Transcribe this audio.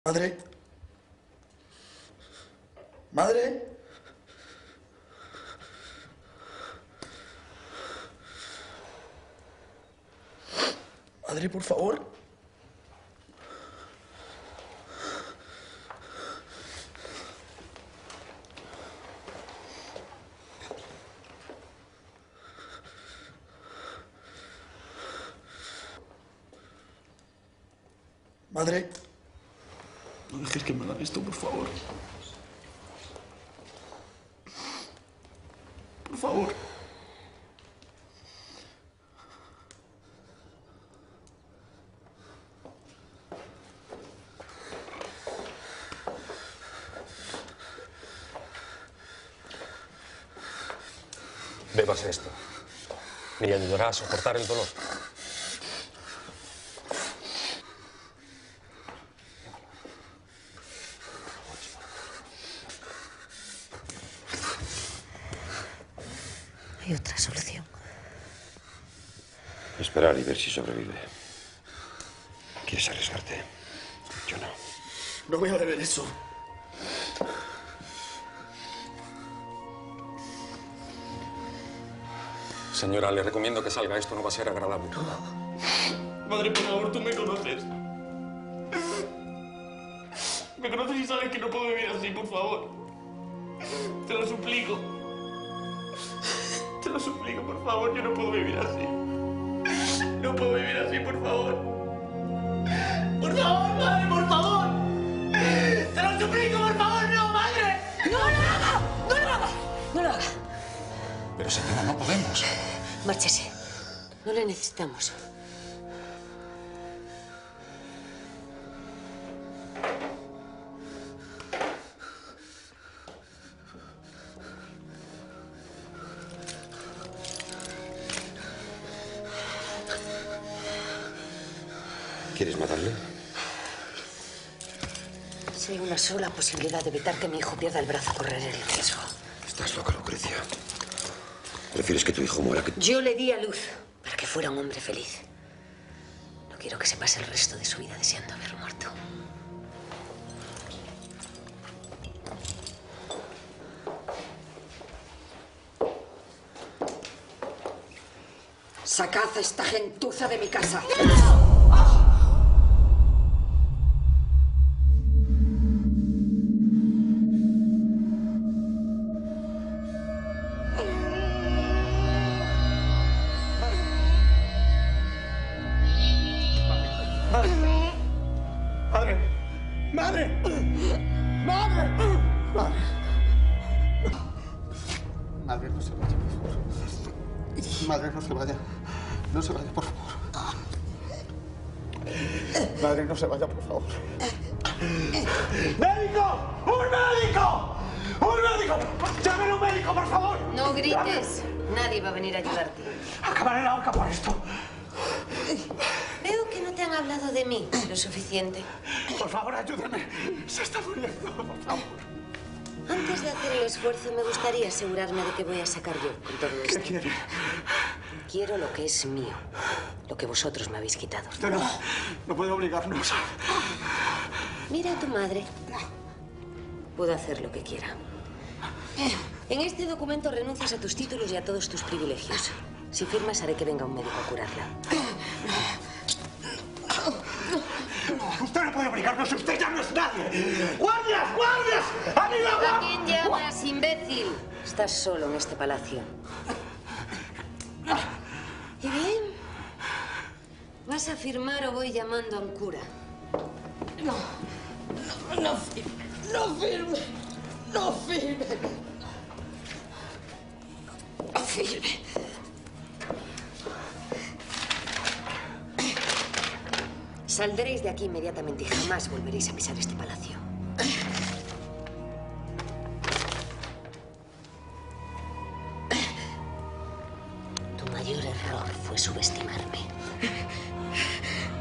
Madre. Madre. Madre, por favor. Madre. No dejes que me hagan esto, por favor. Por favor. Bebas esto. Le ayudará a soportar el dolor. Hay otra solución. Esperar y ver si sobrevive. ¿Quieres arriesgarte? Yo no. No voy a beber eso. Señora, le recomiendo que salga. Esto no va a ser agradable. Madre, por favor, tú me conoces. Me conoces y sabes que no puedo vivir así, por favor. Te lo suplico. Te lo suplico, por favor. Yo no puedo vivir así. No puedo vivir así, por favor. Por favor, madre, por favor. Te lo suplico, por favor. No, madre. ¡No lo haga! ¡No lo haga! ¡No lo haga! Pero señora, no podemos. Márchese. No le necesitamos. ¿Quieres matarle? Si hay una sola posibilidad de evitar que mi hijo pierda el brazo, correré el riesgo. Estás loca, Lucrecia. ¿Prefieres que tu hijo muera que...? Yo le di a luz para que fuera un hombre feliz. No quiero que se pase el resto de su vida deseando haber muerto. Sacad a esta gentuza de mi casa. Madre. Madre. Madre. Madre. Madre, no se vaya, por favor. Madre, no se vaya. No se vaya, por favor. Madre, no se vaya, por favor. ¡Médico! ¡Un médico! ¡Un médico! ¡Llámame un médico, por favor! No grites. Nadie va a venir a ayudarte. Acabaré en la horca por esto. Veo que no te han hablado de mí lo suficiente. Por favor, ayúdame. Se está muriendo, por favor. Antes de hacer el esfuerzo, me gustaría asegurarme de que voy a sacar yo con todo ¿Qué esto. quiere? Quiero lo que es mío, lo que vosotros me habéis quitado. Usted no puede obligarnos. Mira a tu madre. Puedo hacer lo que quiera. En este documento renuncias a tus títulos y a todos tus privilegios. Si firmas, haré que venga un médico a curarla. Usted no puede obligarnos. Usted ya no es nadie. ¡Guardias! ¡Guardias! ¡Ayuda! ¿A quién llamas, imbécil? Estás solo en este palacio. ¿Y bien? ¿Vas a firmar o voy llamando a un cura? No firme. No firme. No firme. No firme. Saldréis de aquí inmediatamente y jamás volveréis a pisar este palacio. Tu mayor error fue subestimarme.